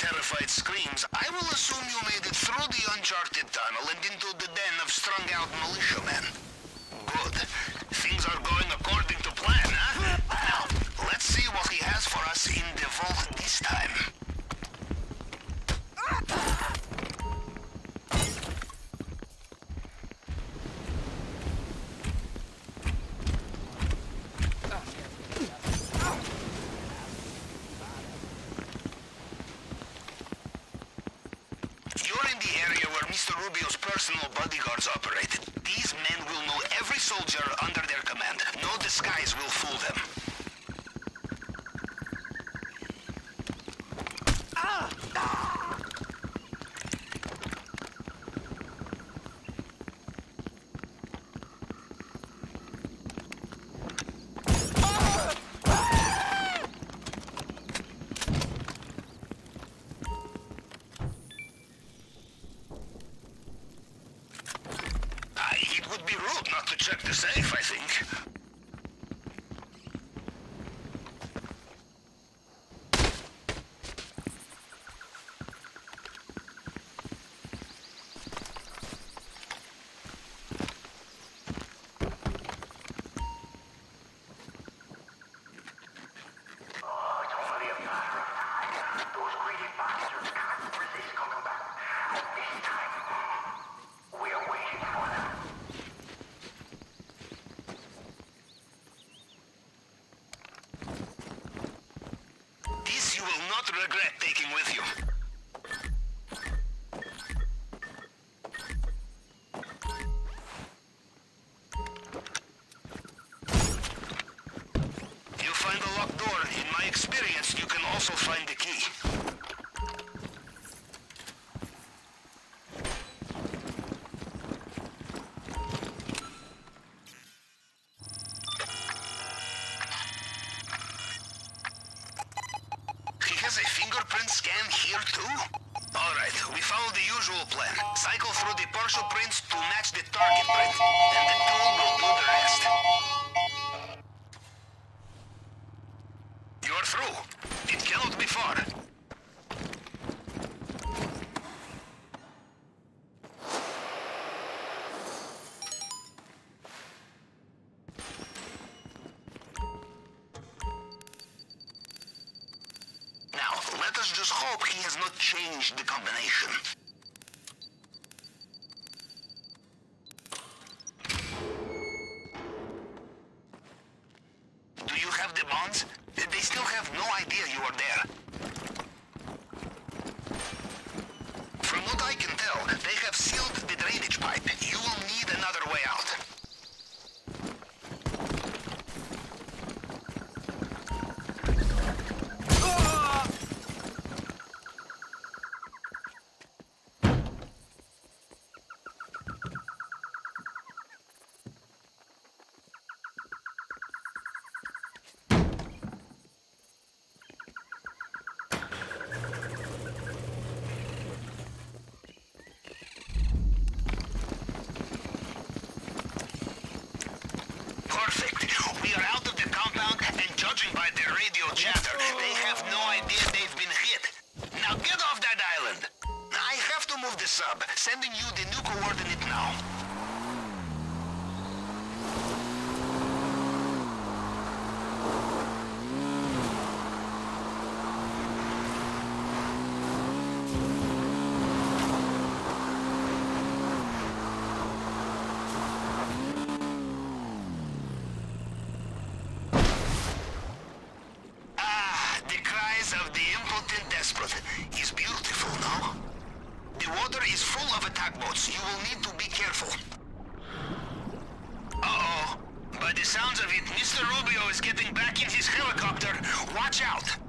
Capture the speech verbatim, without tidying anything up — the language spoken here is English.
terrified screams, I will assume you made it through the uncharted tunnel and into the den of strung-out militiamen. Good. Things are going according to plan, huh? Now, let's see what he has for us in the vault this time. Mister Rubio's personal bodyguards operated. These men will know every soldier under their command. No disguise will fool them. Ah! Ah! It would be rude not to check the safe, I think. Regret taking with you. You find a locked door. In my experience, you can also find the key. Scan here too? Alright, we follow the usual plan. Cycle through the partial prints to match the target print, and the tool will do the rest. You're through. It cannot be far. Let us just hope he has not changed the combination. Do you have the bonds? They still have no idea you are there. From what I can tell, they have sealed the drainage pipe. You will need another way out. Perfect. We are out of the compound, and judging by their radio chatter, they have no idea they've been hit. Now get off that island! I have to move the sub, sending you the new coordinate now. Of the impotent desperate. He's beautiful, no? The water is full of attack boats. You will need to be careful. Uh-oh. By the sounds of it, Mister Rubio is getting back in his helicopter. Watch out!